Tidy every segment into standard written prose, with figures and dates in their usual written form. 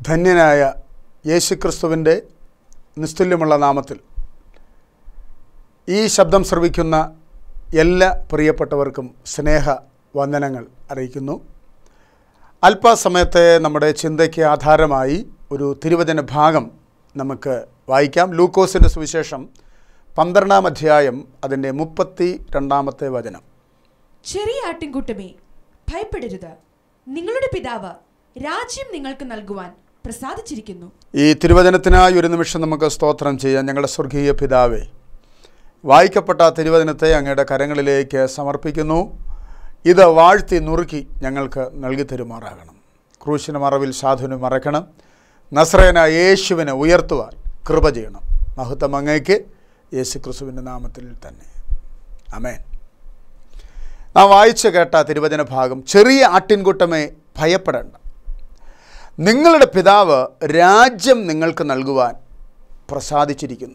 ധന്യനായ യേശുക്രിസ്തുവിൻ്റെ നിസ്തുല്യമുള്ള നാമത്തിൽ ഈ ശബ്ദം ശ്രവിക്കുന്ന എല്ലാ പ്രിയപ്പെട്ടവർക്കും സ്നേഹ വന്ദനങ്ങൾ അറിയിക്കുന്നു. അല്പസമയത്തെ നമ്മുടെ ചിന്തയ്ക്ക് ആധാരമായി ഒരു തിരുവചന ഭാഗം നമുക്ക് വായിക്കാം. ലൂക്കോസിൻ്റെ സുവിശേഷം 12-ാം അധ്യായം അതിൻ്റെ 32-ാമത്തെ വചനം. ചെറിയ ആട്ടിൻകൂട്ടമേ, ഭയപ്പെടരുത്. നിങ്ങളുടെ പിതാവ് രാജ്യം നിങ്ങൾക്ക് നൽകുവാൻ പ്രസാദിച്ചിരിക്കുന്നു. ഈ തിരുവചനത്തിനായി ഒരു നിമിഷം നമുക്ക് സ്തോത്രം ചെയ്യാം. ഞങ്ങളുടെ സ്വർഗീയ പിതാവേ, വായിക്കപ്പെട്ട തിരുവചനത്തെ അങ്ങയുടെ കരങ്ങളിലേക്ക് സമർപ്പിക്കുന്നു. ഇത് വാഴ്ത്തി നുറുക്കി ഞങ്ങൾക്ക് നൽകി തരുമാറാകണം. ക്രൂശിന് മറവിൽ സാധുവിന് മറക്കണം. നസ്രയനായ യേശുവിനെ ഉയർത്തുവാൻ കൃപ ചെയ്യണം. മഹത്വം അങ്ങയ്ക്ക്, യേശുക്രിസ്തുവിൻ്റെ നാമത്തിൽ തന്നെ. ആമേൻ. നാം വായിച്ചു കേട്ട തിരുവചന ഭാഗം, ചെറിയ ആട്ടിൻകൂട്ടമേ ഭയപ്പെടേണ്ട, നിങ്ങളുടെ പിതാവ് രാജ്യം നിങ്ങൾക്ക് നൽകുവാൻ പ്രസാദിച്ചിരിക്കുന്നു.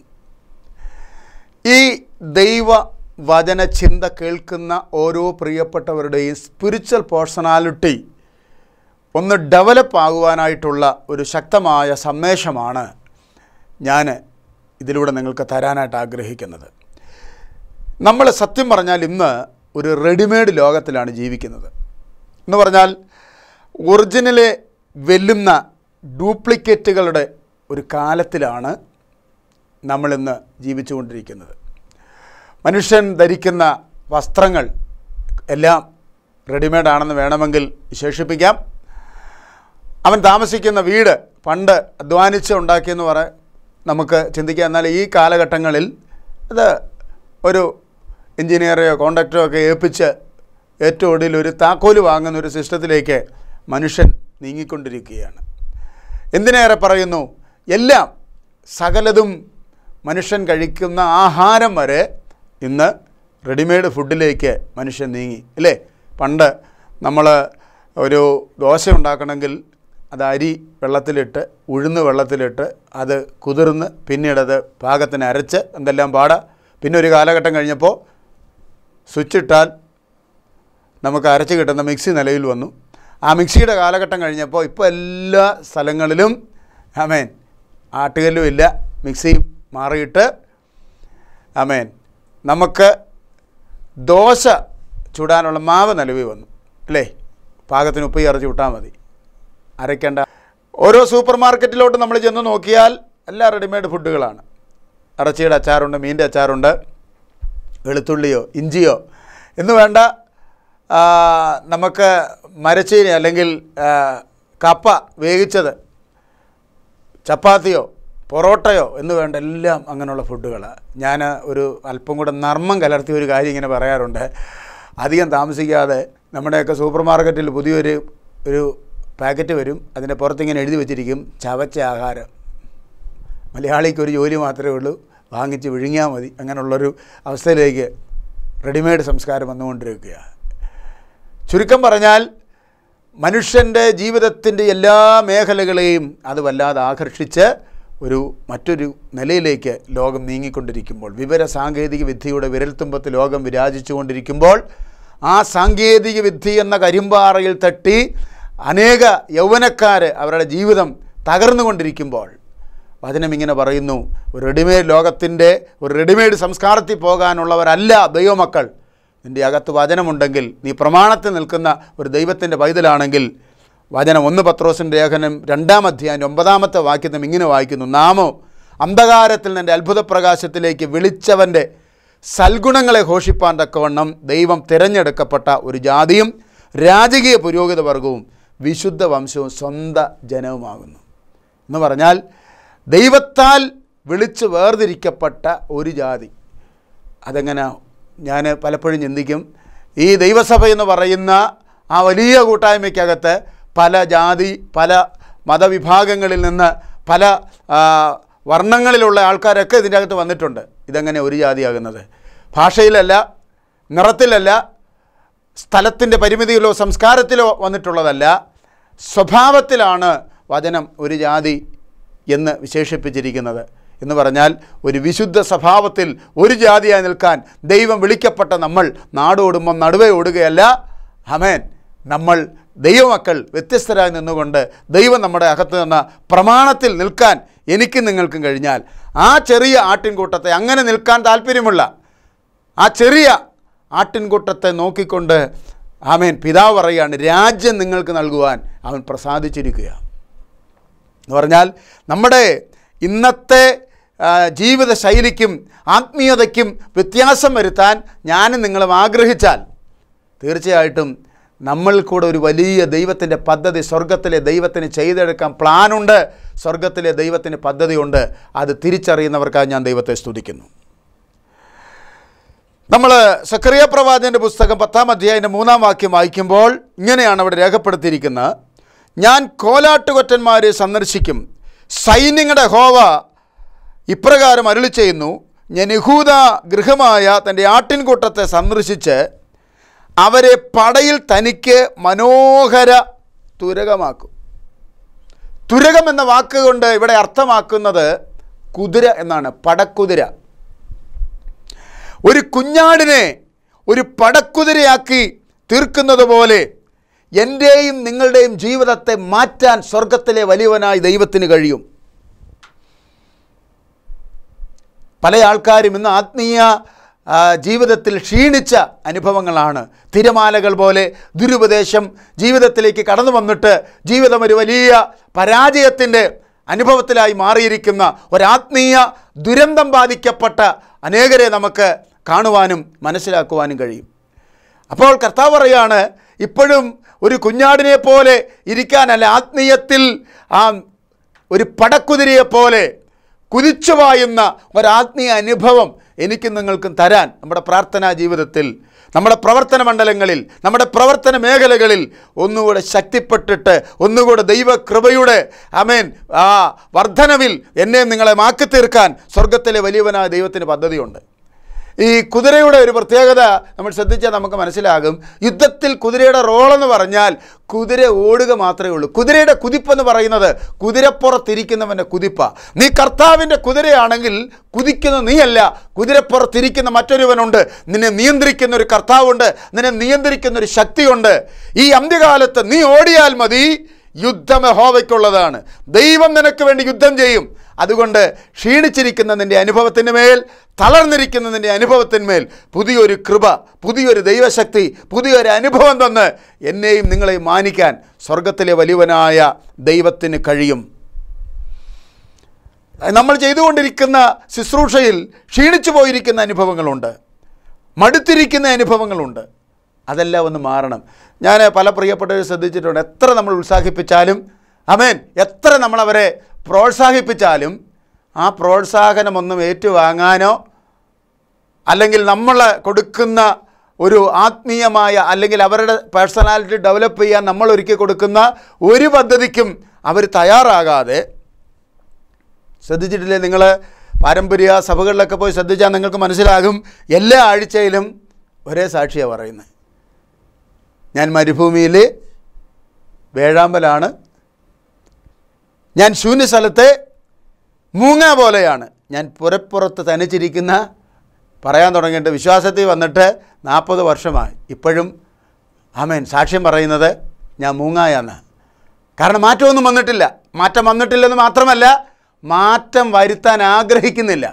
ഈ ദൈവ വചന ചിന്ത കേൾക്കുന്ന ഓരോ പ്രിയപ്പെട്ടവരുടെയും സ്പിരിച്വൽ പേഴ്സണാലിറ്റി ഒന്ന് ഡെവലപ്പ് ആകുവാനായിട്ടുള്ള ഒരു ശക്തമായ സന്ദേശമാണ് ഞാൻ ഇതിലൂടെ നിങ്ങൾക്ക് തരാനായിട്ട് ആഗ്രഹിക്കുന്നത്. നമ്മൾ സത്യം പറഞ്ഞാൽ ഇന്ന് ഒരു റെഡിമെയ്ഡ് ലോകത്തിലാണ് ജീവിക്കുന്നത്. എന്ന് പറഞ്ഞാൽ ഒറിജിനലെ വെല്ലുന്ന ഡ്യൂപ്ലിക്കേറ്റുകളുടെ ഒരു കാലത്തിലാണ് നമ്മളിന്ന് ജീവിച്ചുകൊണ്ടിരിക്കുന്നത്. മനുഷ്യൻ ധരിക്കുന്ന വസ്ത്രങ്ങൾ എല്ലാം റെഡിമെയ്ഡ് ആണെന്ന് വേണമെങ്കിൽ വിശേഷിപ്പിക്കാം. അവൻ താമസിക്കുന്ന വീട് പണ്ട് അധ്വാനിച്ച് ഉണ്ടാക്കിയെന്ന് നമുക്ക് ചിന്തിക്കാം. എന്നാൽ ഈ കാലഘട്ടങ്ങളിൽ അത് ഒരു എഞ്ചിനീയറെയോ കോൺട്രാക്ടറോ ഒക്കെ ഏൽപ്പിച്ച് ഏറ്റവും ഒടുവിൽ ഒരു താക്കോല് വാങ്ങുന്ന ഒരു സിസ്റ്റത്തിലേക്ക് മനുഷ്യൻ നീങ്ങിക്കൊണ്ടിരിക്കുകയാണ്. എന്തിനേറെ പറയുന്നു, എല്ലാം സകലതും മനുഷ്യൻ കഴിക്കുന്ന ആഹാരം വരെ ഇന്ന് റെഡിമെയ്ഡ് ഫുഡിലേക്ക് മനുഷ്യൻ നീങ്ങി, അല്ലേ? പണ്ട് നമ്മൾ ഒരു ദോശ ഉണ്ടാക്കണമെങ്കിൽ അത് അരി വെള്ളത്തിലിട്ട്, ഉഴുന്ന് വെള്ളത്തിലിട്ട്, അത് കുതിർന്ന് പിന്നീടത് പാകത്തിന് അരച്ച് എന്തെല്ലാം പാടാ. പിന്നെ ഒരു കാലഘട്ടം കഴിഞ്ഞപ്പോൾ സ്വിച്ചിട്ടാൽ നമുക്ക് അരച്ച് കിട്ടുന്ന മിക്സി നിലയിൽ വന്നു. ആ മിക്സിയുടെ കാലഘട്ടം കഴിഞ്ഞപ്പോൾ ഇപ്പോൾ എല്ലാ സ്ഥലങ്ങളിലും ആമേൻ ആട്ടുകല്ലും ഇല്ല, മിക്സിയും മാറിയിട്ട് ആമേൻ നമുക്ക് ദോശ ചുടാനുള്ള മാവ് നിലവിൽ വന്നു, അല്ലേ? പാകത്തിന് ഉപ്പ് ചേർത്ത് ചുട്ടാൽ മതി, അരയ്ക്കേണ്ട. ഓരോ സൂപ്പർ മാർക്കറ്റിലോട്ട് നമ്മൾ ചെന്ന് നോക്കിയാൽ എല്ലാ റെഡിമെയ്ഡ് ഫുഡുകളാണ്. ഇറച്ചിയുടെ അച്ചാറുണ്ട്, മീൻ്റെ അച്ചാറുണ്ട്, വെളുത്തുള്ളിയോ ഇഞ്ചിയോ എന്ന് വേണ്ട, നമുക്ക് മരച്ചീനി അല്ലെങ്കിൽ കപ്പ വേവിച്ചത്, ചപ്പാത്തിയോ പൊറോട്ടയോ എന്ന് വേണ്ട എല്ലാം അങ്ങനെയുള്ള ഫുഡുകളാണ്. ഞാൻ ഒരു അല്പം കൂടെ നർമ്മം കലർത്തിയ ഒരു കാര്യം ഇങ്ങനെ പറയാറുണ്ട്. അധികം താമസിക്കാതെ നമ്മുടെയൊക്കെ സൂപ്പർ മാർക്കറ്റിൽ പുതിയൊരു പാക്കറ്റ് വരും. അതിൻ്റെ പുറത്തിങ്ങനെ എഴുതി വെച്ചിരിക്കും ചവച്ച ആഹാരം. മലയാളിക്കൊരു ജോലി മാത്രമേ ഉള്ളൂ, വാങ്ങിച്ച് വിഴുങ്ങിയാൽ മതി. അങ്ങനെയുള്ളൊരു അവസ്ഥയിലേക്ക് റെഡിമെയ്ഡ് സംസ്കാരം വന്നുകൊണ്ടിരിക്കുകയാണ്. ചുരുക്കം പറഞ്ഞാൽ മനുഷ്യൻ്റെ ജീവിതത്തിൻ്റെ എല്ലാ മേഖലകളെയും അത് വല്ലാതെ ആകർഷിച്ച് മറ്റൊരു നിലയിലേക്ക് ലോകം നീങ്ങിക്കൊണ്ടിരിക്കുമ്പോൾ, വിവര സാങ്കേതിക വിദ്യയുടെ വിരൽത്തുമ്പത്ത് ലോകം വിരാജിച്ചു കൊണ്ടിരിക്കുമ്പോൾ, ആ സാങ്കേതിക വിദ്യ എന്ന കരിമ്പാറയിൽ തട്ടി അനേക യൗവനക്കാർ അവരുടെ ജീവിതം തകർന്നുകൊണ്ടിരിക്കുമ്പോൾ വചനം ഇങ്ങനെ പറയുന്നു, ഒരു റെഡിമെയ്ഡ് ലോകത്തിൻ്റെ ഒരു റെഡിമെയ്ഡ് സംസ്കാരത്തിൽ പോകാനുള്ളവരല്ല ദൈവമക്കൾ. നിൻ്റെ അകത്ത് വചനമുണ്ടെങ്കിൽ, നീ പ്രമാണത്തിൽ നിൽക്കുന്ന ഒരു ദൈവത്തിൻ്റെ പൈതലാണെങ്കിൽ, വചനം 1 പത്രോസിൻ്റെ ലേഖനം 2-ാം അധ്യായം 9-ാമത്തെ വാക്യത്തിൽ ഇങ്ങനെ വായിക്കുന്നു, നാമോ അന്ധകാരത്തിൽ നിൻ്റെ അത്ഭുത പ്രകാശത്തിലേക്ക് വിളിച്ചവൻ്റെ സൽഗുണങ്ങളെ ഘോഷിപ്പാൻ തക്കവണ്ണം ദൈവം തിരഞ്ഞെടുക്കപ്പെട്ട ഒരു ജാതിയും രാജകീയ പുരോഹിത വർഗവും വിശുദ്ധ വംശവും സ്വന്തം ജനവുമാകുന്നു. എന്ന് പറഞ്ഞാൽ ദൈവത്താൽ വിളിച്ച് വേർതിരിക്കപ്പെട്ട ഒരു ജാതി. അതെങ്ങനെ? ഞാൻ പലപ്പോഴും ചിന്തിക്കും, ഈ ദൈവസഭ എന്ന് പറയുന്ന ആ വലിയ കൂട്ടായ്മയ്ക്കകത്ത് പല ജാതി, പല മതവിഭാഗങ്ങളിൽ നിന്ന്, പല വർണ്ണങ്ങളിലുള്ള ആൾക്കാരൊക്കെ ഇതിൻ്റെ അകത്ത് വന്നിട്ടുണ്ട്. ഇതെങ്ങനെ ഒരു ജാതിയാകുന്നത്? ഭാഷയിലല്ല, നിറത്തിലല്ല, സ്ഥലത്തിൻ്റെ പരിമിതിയിലോ സംസ്കാരത്തിലോ വന്നിട്ടുള്ളതല്ല, സ്വഭാവത്തിലാണ് വചനം ഒരു ജാതി എന്ന് വിശേഷിപ്പിച്ചിരിക്കുന്നത്. എന്ന് പറഞ്ഞാൽ ഒരു വിശുദ്ധ സ്വഭാവത്തിൽ ഒരു ജാതിയായി നിൽക്കാൻ ദൈവം വിളിക്കപ്പെട്ട നമ്മൾ നാടോടുമ്പം നടുവേ ഓടുകയല്ല, ആമേൻ, നമ്മൾ ദൈവമക്കൾ വ്യത്യസ്തരായി നിന്നുകൊണ്ട് ദൈവം നമ്മുടെ അകത്ത് നിന്ന പ്രമാണത്തിൽ നിൽക്കാൻ എനിക്കും നിങ്ങൾക്കും കഴിഞ്ഞാൽ, ആ ചെറിയ ആട്ടിൻകൂട്ടത്തെ, അങ്ങനെ നിൽക്കാൻ താല്പര്യമുള്ള ആ ചെറിയ ആട്ടിൻകൂട്ടത്തെ നോക്കിക്കൊണ്ട് ആമേൻ പിതാവ് പറയുകയാണ്, രാജ്യം നിങ്ങൾക്ക് നൽകുവാൻ അവൻ പ്രസാദിച്ചിരിക്കുക എന്ന് പറഞ്ഞാൽ, നമ്മുടെ ഇന്നത്തെ ജീവിത ശൈലിക്കും ആത്മീയതയ്ക്കും വ്യത്യാസം വരുത്താൻ ഞാനും നിങ്ങളും ആഗ്രഹിച്ചാൽ തീർച്ചയായിട്ടും നമ്മൾ കൂടെ ഒരു വലിയ ദൈവത്തിൻ്റെ പദ്ധതി സ്വർഗത്തിലെ ദൈവത്തിന് ചെയ്തെടുക്കാൻ പ്ലാനുണ്ട്. സ്വർഗത്തിലെ ദൈവത്തിന് പദ്ധതിയുണ്ട്. അത് തിരിച്ചറിയുന്നവർക്കായി ഞാൻ ദൈവത്തെ സ്തുതിക്കുന്നു. നമ്മൾ സക്കറിയ പ്രവാചകൻ്റെ പുസ്തകം 10-ാം അധ്യായത്തിൻ്റെ 3-ാം വാക്യം വായിക്കുമ്പോൾ ഇങ്ങനെയാണ് അവിടെ രേഖപ്പെടുത്തിയിരിക്കുന്നത്: ഞാൻ കോലാട്ടുകൊറ്റന്മാരെ സന്ദർശിക്കും, സൈന്യങ്ങളുടെ യഹോവ ഇപ്രകാരം അരുളി ചെയ്യുന്നു, ഞാൻ യഹൂദ ഗൃഹമായ തൻ്റെ ആട്ടിൻകൂട്ടത്തെ സന്ദർശിച്ച് അവരെ പടയിൽ തനിക്ക് മനോഹര തുരകമാക്കും. തുരകം എന്ന വാക്കുകൊണ്ട് ഇവിടെ അർത്ഥമാക്കുന്നത് കുതിര എന്നാണ്, പടക്കുതിര. ഒരു കുഞ്ഞാടിനെ ഒരു പടക്കുതിരയാക്കി തീർക്കുന്നത് പോലെ എൻ്റെയും നിങ്ങളുടെയും ജീവിതത്തെ മാറ്റാൻ സ്വർഗത്തിലെ വലിയവനായി ദൈവത്തിന് കഴിയും. പല ആൾക്കാരും ഇന്ന് ആത്മീയ ജീവിതത്തിൽ ക്ഷീണിച്ച അനുഭവങ്ങളാണ്. തിരമാലകൾ പോലെ ദുരുപദേശം ജീവിതത്തിലേക്ക് കടന്നു വന്നിട്ട് ജീവിതം ഒരു വലിയ പരാജയത്തിൻ്റെ അനുഭവത്തിലായി മാറിയിരിക്കുന്ന ഒരാത്മീയ ദുരന്തം ബാധിക്കപ്പെട്ട അനേകരെ നമുക്ക് കാണുവാനും മനസ്സിലാക്കുവാനും കഴിയും. അപ്പോൾ കർത്താവ് പറയുകയാണ്, ഇപ്പോഴും ഒരു കുഞ്ഞാടിനെ പോലെ ഇരിക്കാനല്ല, ആത്മീയത്തിൽ ഒരു പടക്കുതിരയെപ്പോലെ കുതിച്ചു പായുന്ന ഒരാത്മീയ അനുഭവം എനിക്കും നിങ്ങൾക്കും തരാൻ നമ്മുടെ പ്രാർത്ഥനാ ജീവിതത്തിൽ, നമ്മുടെ പ്രവർത്തന മണ്ഡലങ്ങളിൽ, നമ്മുടെ പ്രവർത്തന മേഖലകളിൽ ഒന്നുകൂടെ ശക്തിപ്പെട്ടിട്ട് ഒന്നുകൂടെ ദൈവകൃപയുടെ ആമേൻ വർധനവിൽ എന്നെ നിങ്ങളെ മാക്കി തീർക്കാൻ സ്വർഗത്തിലെ വലിയവനായ ദൈവത്തിന് പദ്ധതിയുണ്ട്. ഈ കുതിരയുടെ ഒരു പ്രത്യേകത നമ്മൾ ശ്രദ്ധിച്ചാൽ നമുക്ക് മനസ്സിലാകും. യുദ്ധത്തിൽ കുതിരയുടെ റോളെന്ന് പറഞ്ഞാൽ കുതിര ഓടുക മാത്രമേ ഉള്ളൂ. കുതിരയുടെ കുതിപ്പെന്ന് പറയുന്നത് കുതിരപ്പുറത്തിരിക്കുന്നവൻ്റെ കുതിപ്പാണ്. നീ കർത്താവിൻ്റെ കുതിരയാണെങ്കിൽ കുതിക്കുന്ന നീയല്ല, കുതിരപ്പുറത്തിരിക്കുന്ന മറ്റൊരുവനുണ്ട്. നിന്നെ നിയന്ത്രിക്കുന്ന ഒരു കർത്താവുണ്ട്, നിന്നെ നിയന്ത്രിക്കുന്ന ഒരു ശക്തിയുണ്ട്. ഈ അന്ത്യകാലത്ത് നീ ഓടിയാൽ മതി, യുദ്ധം യഹോവയ്ക്കുള്ളതാണ്. ദൈവം നിനക്ക് വേണ്ടി യുദ്ധം ചെയ്യും. അതുകൊണ്ട് ക്ഷീണിച്ചിരിക്കുന്ന നിൻ്റെ അനുഭവത്തിന് മേൽ, തളർന്നിരിക്കുന്ന നിൻ്റെ അനുഭവത്തിന്മേൽ പുതിയൊരു കൃപ, പുതിയൊരു ദൈവശക്തി, പുതിയൊരു അനുഭവം തന്ന് എന്നെയും നിങ്ങളെയും മാനിക്കാൻ സ്വർഗത്തിലെ വലിയവനായ ദൈവത്തിന് കഴിയും. നമ്മൾ ചെയ്തുകൊണ്ടിരിക്കുന്ന ശുശ്രൂഷയിൽ ക്ഷീണിച്ചു പോയിരിക്കുന്ന അനുഭവങ്ങളുണ്ട്, മടുത്തിരിക്കുന്ന അനുഭവങ്ങളുണ്ട്. അതെല്ലാം ഒന്ന് മാറണം. ഞാൻ പല പ്രിയപ്പെട്ടവരെ ശ്രദ്ധിച്ചിട്ടുണ്ട്, എത്ര നമ്മൾ ഉത്സാഹിപ്പിച്ചാലും ആമേൻ, എത്ര നമ്മളവരെ പ്രോത്സാഹിപ്പിച്ചാലും ആ പ്രോത്സാഹനമൊന്നും ഏറ്റുവാങ്ങാനോ അല്ലെങ്കിൽ നമ്മൾ കൊടുക്കുന്ന ഒരു ആത്മീയമായ അല്ലെങ്കിൽ അവരുടെ പേഴ്സണാലിറ്റി ഡെവലപ്പ് ചെയ്യാൻ നമ്മൾ ഒരുക്കി കൊടുക്കുന്ന ഒരു പദ്ധതിക്കും അവർ തയ്യാറാകാതെ, ശ്രദ്ധിച്ചിട്ടില്ലേ നിങ്ങൾ? പാരമ്പര്യ സഭകളിലൊക്കെ പോയി ശ്രദ്ധിച്ചാൽ നിങ്ങൾക്ക് മനസ്സിലാകും, എല്ലാ ആഴ്ചയിലും ഒരേ സാക്ഷിയാണ് പറയുന്നത്. ഞാൻ മരുഭൂമിയിൽ വേഴാമ്പലാണ്, ഞാൻ ശൂന്യസ്ഥലത്തെ മൂങ്ങ പോലെയാണ്, ഞാൻ പുരപ്പുറത്ത് തനിച്ചിരിക്കുന്ന, പറയാൻ തുടങ്ങിയിട്ട് വിശ്വാസത്തിൽ വന്നിട്ട് 40 വർഷമായി. ഇപ്പോഴും ആമേൻ സാക്ഷ്യം പറയുന്നത് ഞാൻ മൂങ്ങായാന്ന്. കാരണം മാറ്റമൊന്നും വന്നിട്ടില്ല. മാറ്റം വന്നിട്ടില്ലെന്ന് മാത്രമല്ല, മാറ്റം വരുത്താൻ ആഗ്രഹിക്കുന്നില്ല.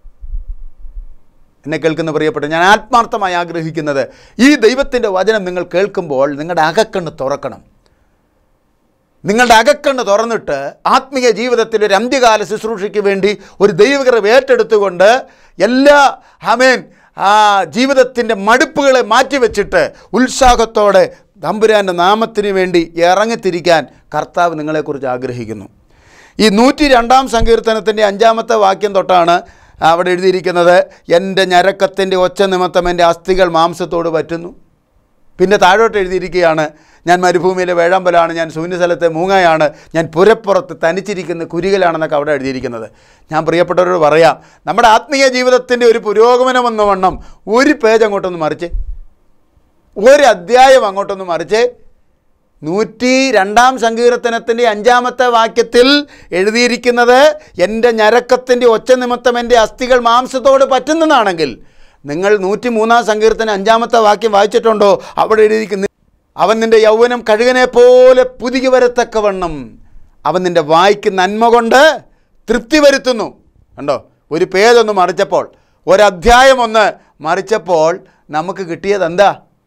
എന്നെ കേൾക്കുന്ന പ്രിയപ്പെട്ട, ഞാൻ ആത്മാർത്ഥമായി ആഗ്രഹിക്കുന്നത് ഈ ദൈവത്തിൻ്റെ വചനം നിങ്ങൾ കേൾക്കുമ്പോൾ നിങ്ങളുടെ അകക്കണ്ണ് തുറക്കണം. നിങ്ങളുടെ അകക്കണ്ണ് തുറന്നിട്ട് ആത്മീയ ജീവിതത്തിൽ ഒരു അന്ത്യകാല ശുശ്രൂഷയ്ക്ക് വേണ്ടി ഒരു ദൈവകൃപ ഏറ്റെടുത്തുകൊണ്ട് എല്ലാ ആമേൻ ജീവിതത്തിൻ്റെ മടുപ്പുകളെ മാറ്റിവെച്ചിട്ട് ഉത്സാഹത്തോടെ തമ്പുരാൻ്റെ നാമത്തിന് വേണ്ടി ഇറങ്ങിത്തിരിക്കാൻ കർത്താവ് നിങ്ങളെക്കുറിച്ച് ആഗ്രഹിക്കുന്നു. ഈ 102-ാം സങ്കീർത്തനത്തിൻ്റെ 5-ാമത്തെ വാക്യം തൊട്ടാണ് അവിടെ എഴുതിയിരിക്കുന്നത്, എൻ്റെ ഞരക്കത്തിൻ്റെ ഒച്ച നിമിത്തം എൻ്റെ അസ്ഥികൾ മാംസത്തോട് പറ്റുന്നു. പിന്നെ താഴോട്ട് എഴുതിയിരിക്കുകയാണ്, ഞാൻ മരുഭൂമിയിലെ വേഴാമ്പലാണ്, ഞാൻ ശൂന്യസ്ഥലത്തെ മൂങ്ങയാണ്, ഞാൻ പുരപ്പുറത്ത് തനിച്ചിരിക്കുന്ന കുരികലാണെന്നൊക്കെ അവിടെ എഴുതിയിരിക്കുന്നത്. ഞാൻ പ്രിയപ്പെട്ടവരോട് പറയാം, നമ്മുടെ ആത്മീയ ജീവിതത്തിൻ്റെ ഒരു പുരോഗമനം എന്ന വണ്ണം ഒരു പേജ് അങ്ങോട്ടൊന്ന് മറിച്ച്, ഒരു അധ്യായം അങ്ങോട്ടൊന്ന് മറിച്ച് 102-ാം സങ്കീർത്തനത്തിൻ്റെ 5-ാമത്തെ വാക്യത്തിൽ എഴുതിയിരിക്കുന്നത് എൻ്റെ ഞരക്കത്തിൻ്റെ ഒച്ച നിമിത്തം എൻ്റെ അസ്ഥികൾ മാംസത്തോട് പറ്റുന്നതാണെങ്കിൽ, നിങ്ങൾ 103-ാം സങ്കീർത്തനം 5-ാമത്തെ വാക്യം വായിച്ചിട്ടുണ്ടോ? അവിടെ എഴുതിയിരിക്കുന്ന അവൻ നിൻ്റെ യൗവനം കഴുകനെ പോലെ പുതുക്കി വരത്തക്കവണ്ണം അവൻ നിൻ്റെ വായ്ക്ക് നന്മ കൊണ്ട് തൃപ്തി വരുത്തുന്നു. കണ്ടോ, ഒരു പേജൊന്ന് മറിച്ചപ്പോൾ, ഒരധ്യായം ഒന്ന് മറിച്ചപ്പോൾ നമുക്ക് കിട്ടിയത് എന്താ?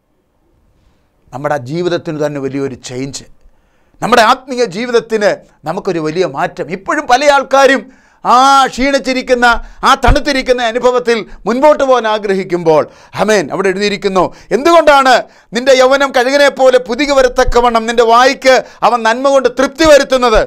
നമ്മുടെ ജീവിതത്തിന് തന്നെ വലിയൊരു ചേഞ്ച്, നമ്മുടെ ആത്മീയ ജീവിതത്തിന് നമുക്കൊരു വലിയ മാറ്റം. ഇപ്പോഴും പല ആൾക്കാരും ക്ഷീണിച്ചിരിക്കുന്ന, തണുത്തിരിക്കുന്ന അനുഭവത്തിൽ മുൻപോട്ട് പോകാൻ ആഗ്രഹിക്കുമ്പോൾ, ആമേൻ, അവിടെ എഴുതിയിരിക്കുന്നു, എന്തുകൊണ്ടാണ് നിൻ്റെ യൗവനം കഴുകനെ പോലെ പുതുക്കി വരത്തക്കവണ്ണം നിൻ്റെ വായ്ക്ക് അവൻ നന്മ കൊണ്ട് തൃപ്തി വരുത്തുന്നത്.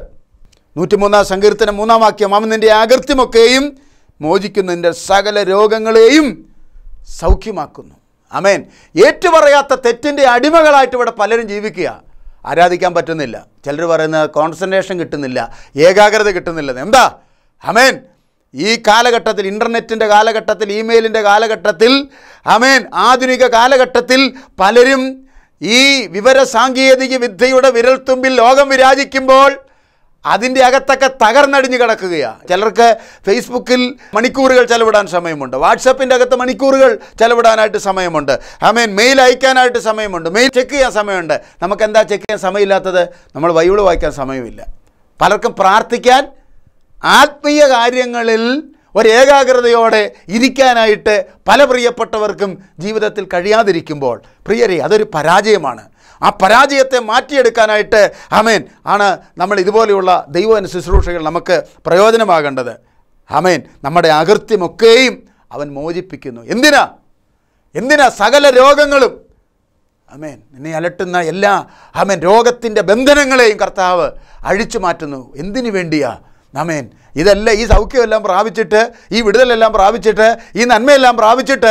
103 സങ്കീർത്തനം 3 വാക്യം, അവൻ നിൻ്റെ അകൃത്യമൊക്കെയും മോചിക്കുന്നു, നിൻ്റെ സകല രോഗങ്ങളെയും സൗഖ്യമാക്കുന്നു. ആമേൻ. ഏറ്റുപറയാത്ത തെറ്റിൻ്റെ അടിമകളായിട്ട് ഇവിടെ പലരും ജീവിക്കുക. ആരാധിക്കാൻ പറ്റുന്നില്ല, ചിലർ പറയുന്നത് കോൺസെൻട്രേഷൻ കിട്ടുന്നില്ല, ഏകാഗ്രത കിട്ടുന്നില്ല. എന്താ? ആമേൻ. ഈ കാലഘട്ടത്തിൽ, ഇൻ്റർനെറ്റിൻ്റെ കാലഘട്ടത്തിൽ, ഇമെയിലിൻ്റെ കാലഘട്ടത്തിൽ, ആമേൻ, ആധുനിക കാലഘട്ടത്തിൽ പലരും ഈ വിവര സാങ്കേതിക വിദ്യയുടെ വിരൽത്തുമ്പിൽ ലോകം വിരാജിക്കുമ്പോൾ അതിൻ്റെ അകത്തൊക്കെ തകർന്നടിഞ്ഞ് കിടക്കുകയാണ്. ചിലർക്ക് ഫേസ്ബുക്കിൽ മണിക്കൂറുകൾ ചെലവിടാൻ സമയമുണ്ട്, വാട്സപ്പിൻ്റെ അകത്ത് മണിക്കൂറുകൾ ചെലവിടാനായിട്ട് സമയമുണ്ട്, ആമേൻ, മെയിൽ അയക്കാനായിട്ട് സമയമുണ്ട്, മെയിൽ ചെക്ക് ചെയ്യാൻ സമയമുണ്ട്. നമുക്ക് എന്താ ചെക്ക് ചെയ്യാൻ സമയമില്ലാത്തത്? നമ്മൾ ബൈബിൾ വായിക്കാൻ സമയമില്ല. പലർക്കും പ്രാർത്ഥിക്കാൻ, ആത്മീയ കാര്യങ്ങളിൽ ഒരു ഏകാഗ്രതയോടെ ഇരിക്കാനായിട്ട് പല പ്രിയപ്പെട്ടവർക്കും ജീവിതത്തിൽ കഴിയാതിരിക്കുമ്പോൾ, പ്രിയരെ, അതൊരു പരാജയമാണ്. ആ പരാജയത്തെ മാറ്റിയെടുക്കാനായിട്ട്, ആമേൻ, ആണ് നമ്മൾ ഇതുപോലെയുള്ള ദൈവവചന ശുശ്രൂഷകൾ നമുക്ക് പ്രയോജനമാകേണ്ടത്. ആമേൻ. നമ്മുടെ അകൃത്യമൊക്കെയും അവൻ മോചിപ്പിക്കുന്നു. എന്തിനാ? സകല രോഗങ്ങളും, ആമേൻ, നിന്നെ അലട്ടുന്ന എല്ലാ, ആമേൻ, രോഗത്തിൻ്റെ ബന്ധനങ്ങളെയും കർത്താവ് അഴിച്ചു മാറ്റുന്നു. എന്തിനു വേണ്ടിയാ? ആമേൻ. ഇതെല്ലാം, ഈ സൗഖ്യമെല്ലാം പ്രാപിച്ചിട്ട്, ഈ വിടുതലെല്ലാം പ്രാപിച്ചിട്ട്, ഈ നന്മയെല്ലാം പ്രാപിച്ചിട്ട്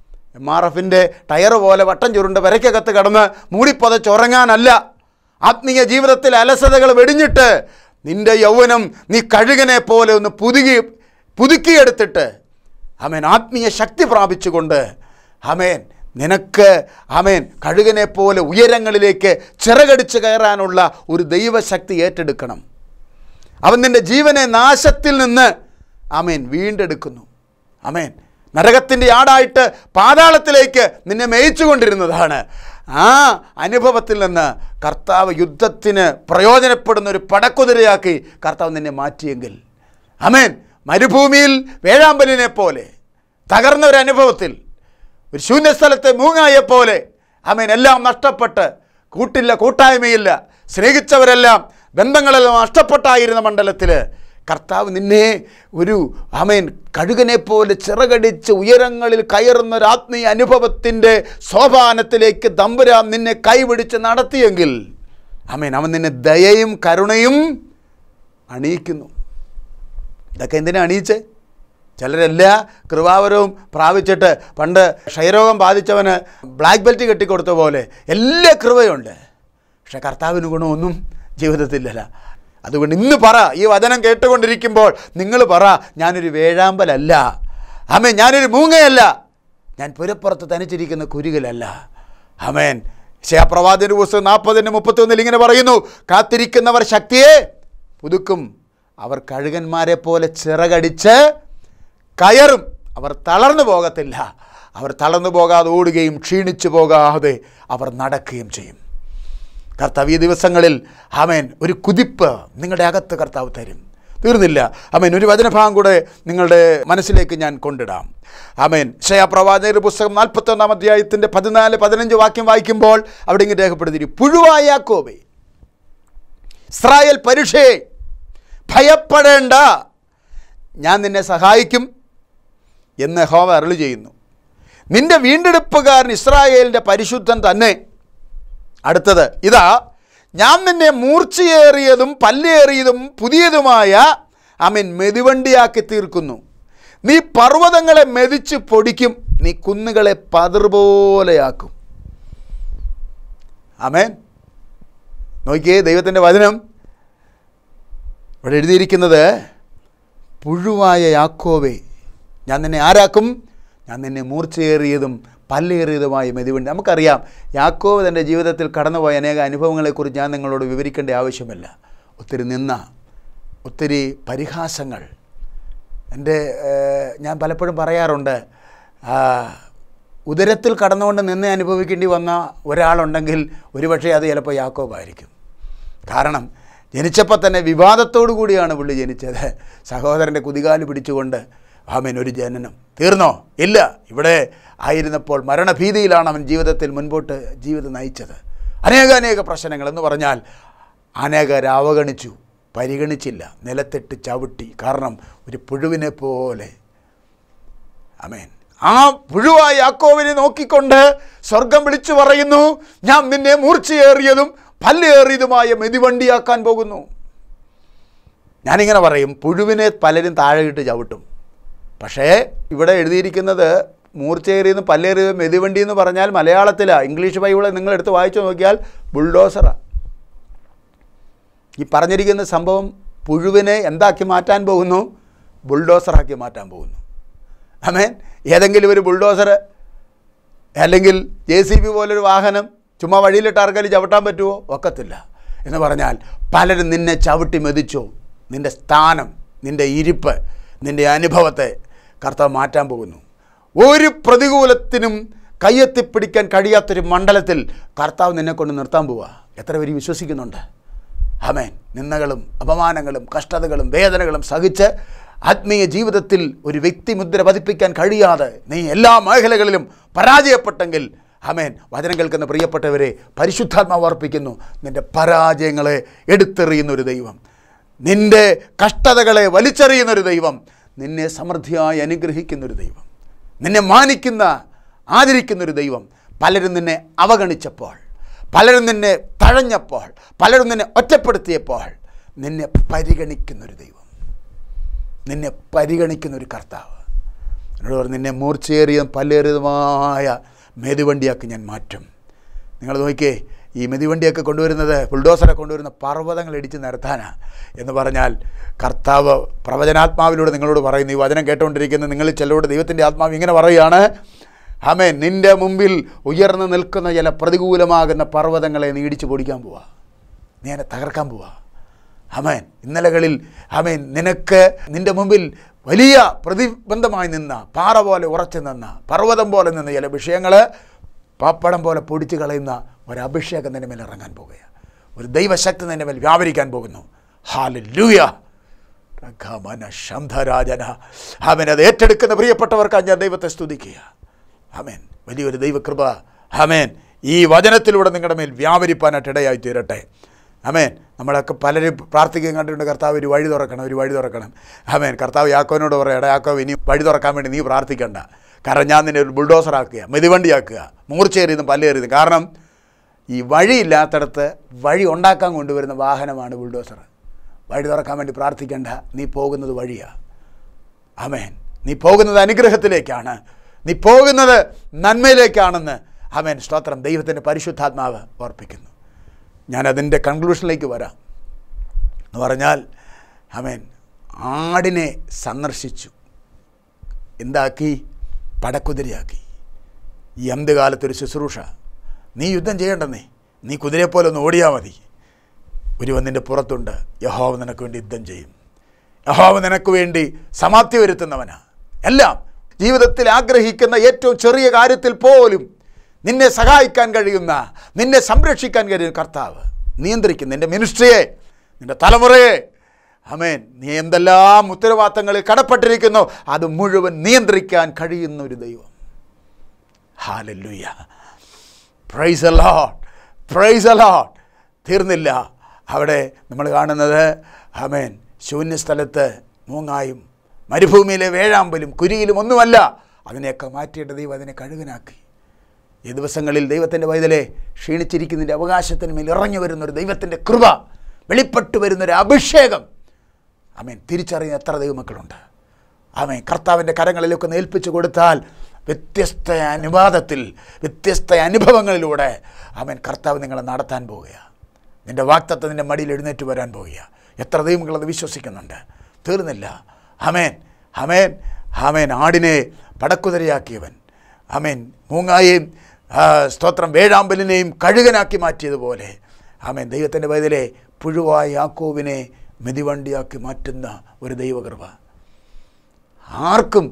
MRFൻ്റെ ടയർ പോലെ വട്ടം ചുരുണ്ട് വരയ്ക്കകത്ത് കടന്ന് മൂടിപ്പതച്ചുറങ്ങാനല്ല. ആത്മീയ ജീവിതത്തിൽ അലസതകൾ വെടിഞ്ഞിട്ട് നിൻ്റെ യൗവനം നീ കഴുകനെ പോലെ ഒന്ന് പുതുക്കിയെടുത്തിട്ട്, ആമേൻ, ആത്മീയ ശക്തി പ്രാപിച്ചുകൊണ്ട്, ആമേൻ, നിനക്ക്, ആമേൻ, കഴുകനെ പോലെ ഉയരങ്ങളിലേക്ക് ചിറകടിച്ച് കയറാനുള്ള ഒരു ദൈവശക്തി ഏറ്റെടുക്കണം. അവൻ നിൻ്റെ ജീവനെ നാശത്തിൽ നിന്ന്, ആമേൻ, വീണ്ടെടുക്കുന്നു. ആമേൻ. നരകത്തിൻ്റെ ആടായിട്ട് പാതാളത്തിലേക്ക് നിന്നെ മേയിച്ചു കൊണ്ടിരുന്നതാണ്. ആ അനുഭവത്തിൽ നിന്ന് കർത്താവ് യുദ്ധത്തിന് പ്രയോജനപ്പെടുന്ന ഒരു പടക്കുതിരയാക്കി കർത്താവ് നിന്നെ മാറ്റിയെങ്കിൽ, ആമേൻ, മരുഭൂമിയിൽ വേഴാമ്പലിനെ പോലെ തകർന്ന ഒരു അനുഭവത്തിൽ, ഒരു ശൂന്യസ്ഥലത്തെ മൂങ്ങായെപ്പോലെ, ആമേൻ, എല്ലാം നഷ്ടപ്പെട്ട്, കൂട്ടില്ല, കൂട്ടായ്മയില്ല, സ്നേഹിച്ചവരെല്ലാം, ബന്ധങ്ങളെല്ലാം നഷ്ടപ്പെട്ടായിരുന്ന മണ്ഡലത്തിൽ കർത്താവ് നിന്നെ ഒരു, ആമേൻ, കഴുകനെ പോലെ ചിറകടിച്ച് ഉയരങ്ങളിൽ കയറുന്ന ഒരു ആത്മീയ അനുഭവത്തിൻ്റെ സോപാനത്തിലേക്ക് തമ്പുരാൻ നിന്നെ കൈപിടിച്ച് നടത്തിയെങ്കിൽ, ആമേൻ, അവൻ നിന്നെ ദയയും കരുണയും അണിയിക്കുന്നു. ഇതൊക്കെ എന്തിനാ അണിയിച്ചേ? ചിലരെല്ലാ കൃപാവരവും പ്രാപിച്ചിട്ട്, പണ്ട് ക്ഷയരോഗം ബാധിച്ചവന് ബ്ലാക്ക് ബെൽറ്റ് കെട്ടിക്കൊടുത്ത പോലെ എല്ലാ കൃപയുണ്ട്, പക്ഷെ കർത്താവിന് ഗുണമൊന്നും ജീവിതത്തിലല്ല. അതുകൊണ്ട് ഇന്ന് പറ, ഈ വചനം കേട്ടുകൊണ്ടിരിക്കുമ്പോൾ നിങ്ങൾ പറ, ഞാനൊരു വേഴാമ്പലല്ല, ആമേൻ, ഞാനൊരു മൂങ്ങയല്ല, ഞാൻ പുരപ്പുറത്ത് തനിച്ചിരിക്കുന്ന കുരുകലല്ല. ആമേൻ. യശയ്യാപ്രവാചകന്റെ പുസ്തകം 40:31 ഇങ്ങനെ പറയുന്നു, കാത്തിരിക്കുന്നവർ ശക്തിയെ പുതുക്കും, അവർ കഴുകന്മാരെ പോലെ ചിറകടിച്ച് കയറും, അവർ തളർന്നു പോകത്തില്ല, അവർ തളർന്നു പോകാതെ ഓടുകയും ക്ഷീണിച്ചു പോകാതെ അവർ നടക്കുകയും ചെയ്യും. കർത്താവ് ഈ ദിവസങ്ങളിൽ, ആമേൻ, ഒരു കുതിപ്പ് നിങ്ങളുടെ അകത്ത് കർത്താവ് തരും. തീർന്നില്ല. ആമേൻ. ഒരു വചനഭാഗം കൂടെ നിങ്ങളുടെ മനസ്സിലേക്ക് ഞാൻ കൊണ്ടിടാം. ആമേൻ. യശയ്യാപ്രവാചകന്റെ പുസ്തകം 41 അധ്യായത്തിൻ്റെ 14-15 വാക്യം വായിക്കുമ്പോൾ അവിടെ ഇങ്ങനെ രേഖപ്പെടുത്തിയിരിക്കും, പുഴുവായ യാക്കോബേ, ഇസ്രായേൽ പരുഷേ, ഭയപ്പെടേണ്ട, ഞാൻ നിന്നെ സഹായിക്കും എന്ന് യഹോവ അരുളി ചെയ്യുന്നു. നിന്റെ വീണ്ടെടുപ്പുകാരൻ ഇസ്രായേലിൻ്റെ പരിശുദ്ധൻ തന്നെ. അടുത്തത് ഇതാ, ഞാൻ നിന്നെ മൂർച്ചയേറിയതും പല്ലേറിയതും പുതിയതുമായ, ആമേൻ, മെതിവണ്ടിയാക്കി തീർക്കുന്നു. നീ പർവ്വതങ്ങളെ മെതിച്ച് പൊടിക്കും, നീ കുന്നുകളെ പതിർപോലെയാക്കും. ആമേൻ. നോക്കിയേ, ദൈവത്തിൻ്റെ വചനം ഇവിടെ എഴുതിയിരിക്കുന്നത്, പുഴുവായ യാക്കോബേ, ഞാൻ നിന്നെ ആരാക്കും? ഞാൻ നിന്നെ മൂർച്ചയേറിയതും പല്ലേറിയതുമായ മെതിവണ്ടി. നമുക്കറിയാം, യാക്കോബ് തൻ്റെ ജീവിതത്തിൽ കടന്നുപോയ അനേക അനുഭവങ്ങളെക്കുറിച്ച് ഞാൻ നിങ്ങളോട് വിവരിക്കേണ്ട ആവശ്യമില്ല. ഒത്തിരി നിന്ന, ഒത്തിരി പരിഹാസങ്ങൾ. ഞാൻ പലപ്പോഴും പറയാറുണ്ട്, ഉദരത്തിൽ കടന്നുകൊണ്ട് നിന്നെ അനുഭവിക്കേണ്ടി വന്ന ഒരാളുണ്ടെങ്കിൽ ഒരുപക്ഷെ അത് ചിലപ്പോൾ യാക്കോബായിരിക്കും. കാരണം ജനിച്ചപ്പോൾ തന്നെ വിവാദത്തോടു കൂടിയാണ് പുള്ളി ജനിച്ചത്. സഹോദരൻ്റെ കുതികാല് പിടിച്ചുകൊണ്ട് ആമേൻ ഒരു ജനനം. തീർന്നോ? ഇല്ല. ഇവിടെ ആയിരുന്നപ്പോൾ മരണഭീതിയിലാണ് അവൻ ജീവിതത്തിൽ മുൻപോട്ട് ജീവിതം നയിച്ചത്. അനേക പ്രശ്നങ്ങൾ എന്ന് പറഞ്ഞാൽ അനേകർ അവഗണിച്ചു, പരിഗണിച്ചില്ല, നിലത്തിട്ട് ചവിട്ടി. കാരണം ഒരു പുഴുവിനെ പോലെ. ആമേൻ. ആ പുഴുവായ യാക്കോബിനെ നോക്കിക്കൊണ്ട് സ്വർഗം വിളിച്ചു പറയുന്നു, ഞാൻ നിന്നെ മൂർച്ചയേറിയതും പല്ലേറിയതുമായ മെതിവണ്ടിയാക്കാൻ പോകുന്നു. ഞാനിങ്ങനെ പറയും, പുഴുവിനെ പലരും താഴെ ഇട്ട് ചവിട്ടും. പക്ഷേ ഇവിടെ എഴുതിയിരിക്കുന്നത് മൂർച്ചയേറിയതും പല്ലേറിയതും മെതിവണ്ടി എന്ന് പറഞ്ഞാൽ മലയാളത്തിലാണ്. ഇംഗ്ലീഷ് ബൈബിള് നിങ്ങൾ എടുത്ത് വായിച്ചു നോക്കിയാൽ ബുൾഡോസറാണ്. ഈ പറഞ്ഞിരിക്കുന്ന സംഭവം പുഴുവിനെ എന്താക്കി മാറ്റാൻ പോകുന്നു? ബുൾഡോസറാക്കി മാറ്റാൻ പോകുന്നു. ആമേൻ. ഏതെങ്കിലും ഒരു ബുൾഡോസർ അല്ലെങ്കിൽ JCB പോലൊരു വാഹനം ചുമ്മാ വഴിയിലിട്ട് ആർക്കെങ്കിലും ചവിട്ടാൻ പറ്റുമോ? ഒക്കത്തില്ല. എന്ന് പറഞ്ഞാൽ പലരും നിന്നെ ചവിട്ടി മെതിച്ചോ. നിൻ്റെ സ്ഥാനം, നിൻ്റെ ഇരിപ്പ്, നിൻ്റെ അനുഭവത്തെ കർത്താവ് മാറ്റാൻ പോകുന്നു. ഒരു പ്രതികൂലത്തിനും കയ്യെത്തിപ്പിടിക്കാൻ കഴിയാത്തൊരു മണ്ഡലത്തിൽ കർത്താവ് നിന്നെ കൊണ്ട് നിർത്താൻ പോവുക. എത്ര പേര് വിശ്വസിക്കുന്നുണ്ട്? ആമേൻ. നിന്ദകളും അപമാനങ്ങളും കഷ്ടതകളും വേദനകളും സഹിച്ച് ആത്മീയ ജീവിതത്തിൽ ഒരു വ്യക്തിമുദ്ര പതിപ്പിക്കാൻ കഴിയാതെ നീ എല്ലാ മേഖലകളിലും പരാജയപ്പെട്ടെങ്കിൽ, ആമേൻ, വചനം കേൾക്കുന്ന പ്രിയപ്പെട്ടവരെ, പരിശുദ്ധാത്മാവ് അർപ്പിക്കുന്നു, നിൻ്റെ പരാജയങ്ങളെ എടുത്തെറിയുന്നൊരു ദൈവം, നിൻ്റെ കഷ്ടതകളെ വലിച്ചെറിയുന്നൊരു ദൈവം, നിന്നെ സമൃദ്ധിയായി അനുഗ്രഹിക്കുന്നൊരു ദൈവം, നിന്നെ മാനിക്കുന്ന ആദരിക്കുന്നൊരു ദൈവം. പലരും നിന്നെ അവഗണിച്ചപ്പോൾ, പലരും നിന്നെ തഴഞ്ഞപ്പോൾ, പലരും നിന്നെ ഒറ്റപ്പെടുത്തിയപ്പോൾ നിന്നെ പരിഗണിക്കുന്നൊരു ദൈവം, നിന്നെ പരിഗണിക്കുന്നൊരു കർത്താവ്. എന്നോട് പറഞ്ഞു, നിന്നെ മൂർച്ചയേറിയതും പല്ലേറിയതുമായ മെതിവണ്ടിയാക്കി ഞാൻ മാറ്റും. നിങ്ങൾ നോക്കിയേ, ഈ മെതിവണ്ടിയൊക്കെ കൊണ്ടുവരുന്നത്, ബുൾഡോസറെ കൊണ്ടുവരുന്ന പർവ്വതങ്ങൾ ഇടിച്ച് നിരത്താനാണ്. എന്ന് പറഞ്ഞാൽ കർത്താവ് പ്രവചനാത്മാവിലൂടെ നിങ്ങളോട് പറയുന്നു, ഈ വചനം കേട്ടുകൊണ്ടിരിക്കുന്ന നിങ്ങളിൽ ചിലരോട് ദൈവത്തിൻ്റെ ആത്മാവ് ഇങ്ങനെ പറയുകയാണ്, ആമേൻ, നിൻ്റെ മുമ്പിൽ ഉയർന്നു നിൽക്കുന്ന ചില പ്രതികൂലമാകുന്ന പർവ്വതങ്ങളെ നീ ഇടിച്ച് പൊടിക്കാൻ പോവാ, നീ എന്നെ തകർക്കാൻ പോവാ. ആമേൻ. ഇന്നലകളിൽ ആമേൻ നിനക്ക് നിൻ്റെ മുമ്പിൽ വലിയ പ്രതിബന്ധമായി നിന്ന, പാറ പോലെ ഉറച്ചു നിന്ന, പർവ്വതം പോലെ നിന്ന ചില വിഷയങ്ങൾ പപ്പടം പോലെ പൊടിച്ച് കളയുന്ന ഒരഭിഷേകം നിൻ്റെ മേൽ ഇറങ്ങാൻ പോകുകയാണ്. ഒരു ദൈവശക്തി നിൻ്റെ മേൽ വ്യാപരിക്കാൻ പോകുന്നു. ഹല്ലേലൂയ. ശംധരാജന. ആമേൻ. അത് ഏറ്റെടുക്കുന്ന പ്രിയപ്പെട്ടവർക്ക് ഞാൻ ദൈവത്തെ സ്തുതിക്കുക. ആമേൻ. വലിയൊരു ദൈവകൃപ ആമേൻ ഈ വചനത്തിലൂടെ നിങ്ങളുടെ മേൽ വ്യാപരിപ്പാനായിട്ട് ഇടയായി തീരട്ടെ. ആമേൻ. നമ്മളൊക്കെ പലരും പ്രാർത്ഥിക്കുകയും കണ്ടിട്ടുണ്ട്, കർത്താവ് ഒരു വഴി തുറക്കണം, ഒരു വഴി തുറക്കണം. ആമേൻ. കർത്താവ് യാക്കോവിനോട് പറയടാ, യാക്കോവ് ഇനി വഴി തുറക്കാൻ വേണ്ടി നീ പ്രാർത്ഥിക്കണ്ട, കാരണം ഞാൻ നിന്നെ ഒരു ബുൾഡോസറാക്കുക, മെതിവണ്ടിയാക്കുക, മൂർച്ചയേറിയതും പല്ലേറിയതും. കാരണം ഈ വഴിയില്ലാത്തടത്ത് വഴി ഉണ്ടാക്കാൻ കൊണ്ടുവരുന്ന വാഹനമാണ് ബുൾഡോസർ. വഴി തുറക്കാൻ വേണ്ടി പ്രാർത്ഥിക്കേണ്ട, നീ പോകുന്നത് വഴിയാണ്. ആമേൻ. നീ പോകുന്നത് അനുഗ്രഹത്തിലേക്കാണ്, നീ പോകുന്നത് നന്മയിലേക്കാണെന്ന് ആമേൻ. സ്തോത്രം. ദൈവത്തിൻ്റെ പരിശുദ്ധാത്മാവ് ഓർപ്പിക്കുന്നു. ഞാനതിൻ്റെ കൺക്ലൂഷനിലേക്ക് വരാം. എന്ന് പറഞ്ഞാൽ ആമേൻ, ആടിനെ സന്ദർശിച്ചു, എന്താക്കി? പടക്കുതിരയാക്കി. ഈ അന്ത്യകാലത്തൊരു ശുശ്രൂഷ, നീ യുദ്ധം ചെയ്യേണ്ടെന്നേ, നീ കുതിരയെപ്പോലെ ഒന്ന് ഓടിയാൽ മതി. ഒരുവൻ നിൻ്റെ പുറത്തുണ്ട്, യഹോവ നിനക്ക് വേണ്ടി യുദ്ധം ചെയ്യും. യഹോവ നിനക്ക് വേണ്ടി സമാപ്തി വരുത്തുന്നവനാ. എല്ലാം ജീവിതത്തിൽ ആഗ്രഹിക്കുന്ന ഏറ്റവും ചെറിയ കാര്യത്തിൽ പോലും നിന്നെ സഹായിക്കാൻ കഴിയുന്ന, നിന്നെ സംരക്ഷിക്കാൻ കഴിയുന്ന കർത്താവ് നിയന്ത്രിക്കും നിൻ്റെ മിനിസ്ട്രിയെ, നിൻ്റെ തലമുറയെ. ആമേൻ. നീ എന്തെല്ലാം ഉത്തരവാദിത്തങ്ങളിൽ കടപ്പെട്ടിരിക്കുന്നു അത് മുഴുവൻ നിയന്ത്രിക്കാൻ കഴിയുന്ന ഒരു ദൈവം. Hallelujah. Praise the lord, praise the lord. തീർന്നില്ല. അവിടെ നമ്മൾ കാണുന്നത് ആമേൻ, ശൂന്യസ്ഥലത്ത് മൂങ്ങായും മരുഭൂമിയിലെ വേഴാമ്പലും കുരിയിലും ഒന്നുമല്ല, അതിനെയൊക്കെ മാറ്റിയിട്ട് ദൈവം അതിനെ കഴുകനാക്കി. ഈ ദിവസങ്ങളിൽ ദൈവത്തിൻ്റെ പൈതലെ ക്ഷീണിച്ചിരിക്കുന്നതിൻ്റെ അവകാശത്തിന് മേൽ ഇറങ്ങി വരുന്നൊരു ദൈവത്തിൻ്റെ കൃപ, വെളിപ്പെട്ടു വരുന്നൊരു അഭിഷേകം. ആമേൻ. തിരിച്ചറിയുന്ന എത്ര ദൈവമക്കളുണ്ട്? ആമേൻ. കർത്താവിൻ്റെ കരങ്ങളിലൊക്കെ ഏൽപ്പിച്ചു കൊടുത്താൽ വ്യത്യസ്ത അനുവാദത്തിൽ, വ്യത്യസ്ത അനുഭവങ്ങളിലൂടെ ആമേൻ കർത്താവ് നിങ്ങളെ നടത്താൻ പോവുകയാണ്. നിൻ്റെ വാഗ്ദത്തം നിൻ്റെ മടിയിൽ എഴുന്നേറ്റ് വരാൻ പോവുകയാണ്. എത്ര ദൈവങ്ങളത് വിശ്വസിക്കുന്നുണ്ട്? തീർന്നില്ല. ആമേൻ, ആമേൻ, ആമേൻ. ആടിനെ പടക്കുതിരയാക്കിയവൻ, ആമേൻ, മൂങ്ങായെയും സ്തോത്രം വേഴാമ്പലിനെയും കഴുകനാക്കി മാറ്റിയതുപോലെ ആമേൻ ദൈവത്തിൻ്റെ പൈതലെ പുഴുവായ യാക്കോബിനെ മെതിവണ്ടിയാക്കി മാറ്റുന്ന ഒരു ദൈവകൃപ. ആർക്കും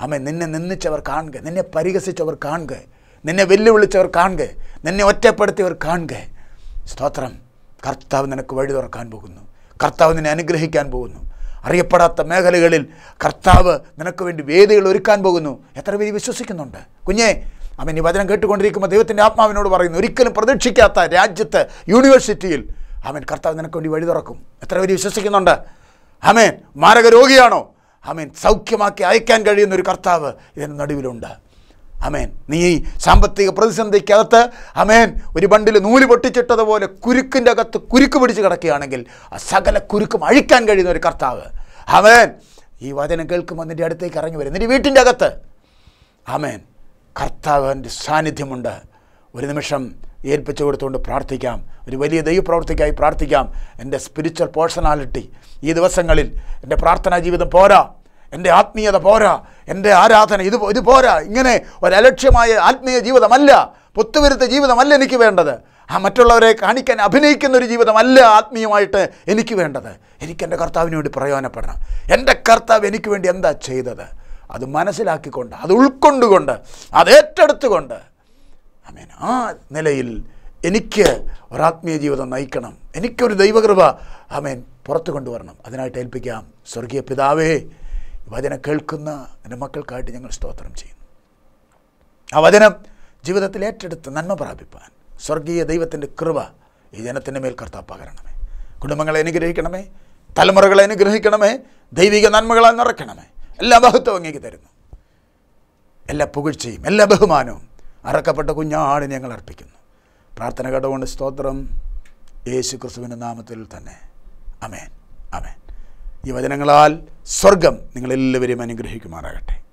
ആമേൻ. നിന്നെ നിന്ദിച്ചവർ കാണുക, നിന്നെ പരിഹസിച്ചവർ കാണുക, നിന്നെ വെല്ലുവിളിച്ചവർ കാണുക, നിന്നെ ഒറ്റപ്പെടുത്തിയവർ കാണുക. സ്തോത്രം. കർത്താവ് നിനക്ക് വഴി തുറക്കാൻ പോകുന്നു. കർത്താവ് നിന്നെ അനുഗ്രഹിക്കാൻ പോകുന്നു. അറിയപ്പെടാത്ത മേഖലകളിൽ കർത്താവ് നിനക്ക് വേണ്ടി വേദികൾ ഒരുക്കാൻ പോകുന്നു. എത്ര പേര് വിശ്വസിക്കുന്നുണ്ട്? കുഞ്ഞേ, അവൻ ഈ വചനം കേട്ടുകൊണ്ടിരിക്കുമ്പോൾ ദൈവത്തിൻ്റെ ആത്മാവിനോട് പറയുന്നു, ഒരിക്കലും പ്രതീക്ഷിക്കാത്ത രാജ്യത്ത് യൂണിവേഴ്സിറ്റിയിൽ അവൻ കർത്താവ് നിനക്ക് വേണ്ടി വഴി തുറക്കും. എത്ര പേര് വിശ്വസിക്കുന്നുണ്ട്? ആമേൻ. മാരക രോഗിയാണോ? ആമേൻ. സൗഖ്യമാക്കി അയക്കാൻ കഴിയുന്ന ഒരു കർത്താവ് ഇതിന് നടുവിലുണ്ട്. ആമേൻ. നീ ഈ സാമ്പത്തിക പ്രതിസന്ധിക്കകത്ത് ആമേൻ ഒരു ബണ്ടിൽ നൂല് പൊട്ടിച്ചിട്ടതുപോലെ കുരുക്കിൻ്റെ അകത്ത് കുരുക്ക് പിടിച്ച് കിടക്കുകയാണെങ്കിൽ ആ സകല കുരുക്കും അഴിക്കാൻ കഴിയുന്ന ഒരു കർത്താവ് ആമേൻ ഈ വചനം കേൾക്കുമ്പോൾ നിൻ്റെ അടുത്തേക്ക് ഇറങ്ങി വരും. നിൻ്റെ വീട്ടിൻ്റെ അകത്ത് ആമേൻ കർത്താവിൻ്റെ സാന്നിധ്യമുണ്ട്. ഒരു നിമിഷം ഏൽപ്പിച്ചു കൊടുത്തുകൊണ്ട് പ്രാർത്ഥിക്കാം. ഒരു വലിയ ദൈവപ്രവൃത്തിക്കായി പ്രാർത്ഥിക്കാം. എൻ്റെ സ്പിരിച്വൽ പേഴ്സണാലിറ്റി ഈ ദിവസങ്ങളിൽ എൻ്റെ പ്രാർത്ഥനാ ജീവിതം പോരാ, എൻ്റെ ആത്മീയത പോരാ, എൻ്റെ ആരാധന ഇത് പോരാ. ഇങ്ങനെ ഒരലക്ഷ്യമായ ആത്മീയ ജീവിതമല്ല, പൊത്തുവരുത്ത ജീവിതമല്ല എനിക്ക് വേണ്ടത്. ആ മറ്റുള്ളവരെ കാണിക്കാൻ അഭിനയിക്കുന്നൊരു ജീവിതമല്ല ആത്മീയമായിട്ട് എനിക്ക് വേണ്ടത്. എനിക്ക് എൻ്റെ കർത്താവിന് വേണ്ടി പ്രയോജനപ്പെടണം. എൻ്റെ കർത്താവ് എനിക്ക് വേണ്ടി എന്താ ചെയ്തത് അത് മനസ്സിലാക്കിക്കൊണ്ട്, അത് ഉൾക്കൊണ്ടുകൊണ്ട്, അത് ഏറ്റെടുത്തുകൊണ്ട് ആമേൻ ആ നിലയിൽ എനിക്ക് ഒരാത്മീയ ജീവിതം നയിക്കണം. എനിക്കൊരു ദൈവകൃപ ആമേൻ പുറത്തു കൊണ്ടുവരണം. അതിനായിട്ട് ഏൽപ്പിക്കാം. സ്വർഗീയ പിതാവേ, വചനം കേൾക്കുന്ന എൻ്റെ മക്കൾക്കായിട്ട് ഞങ്ങൾ സ്തോത്രം ചെയ്യുന്നു. ആ വചനം ജീവിതത്തിൽ ഏറ്റെടുത്ത് നന്മ പ്രാപിപ്പാൻ സ്വർഗീയ ദൈവത്തിൻ്റെ കൃപ ഈ ജനത്തിൻ്റെ മേൽ കർത്താവ് പകരണമേ. കുടുംബങ്ങളെ അനുഗ്രഹിക്കണമേ, തലമുറകളെ അനുഗ്രഹിക്കണമേ, ദൈവിക നന്മകളാൽ നിറയ്ക്കണമേ. എല്ലാ മഹത്വവും അങ്ങേക്ക് തരുന്നു. എല്ലാ പുകഴ്ചയും എല്ലാ ബഹുമാനവും അറക്കപ്പെട്ട കുഞ്ഞാടിനെ ഞങ്ങൾ അർപ്പിക്കുന്നു. പ്രാർത്ഥന കേട്ടുകൊണ്ട് സ്തോത്രം. യേശു ക്രിസ്തുവിൻ്റെ നാമത്തിൽ തന്നെ. ആമേൻ. ആമേൻ. ഈ വചനങ്ങളാൽ സ്വർഗം നിങ്ങളെല്ലാവരെയും അനുഗ്രഹിക്കുമാറാകട്ടെ.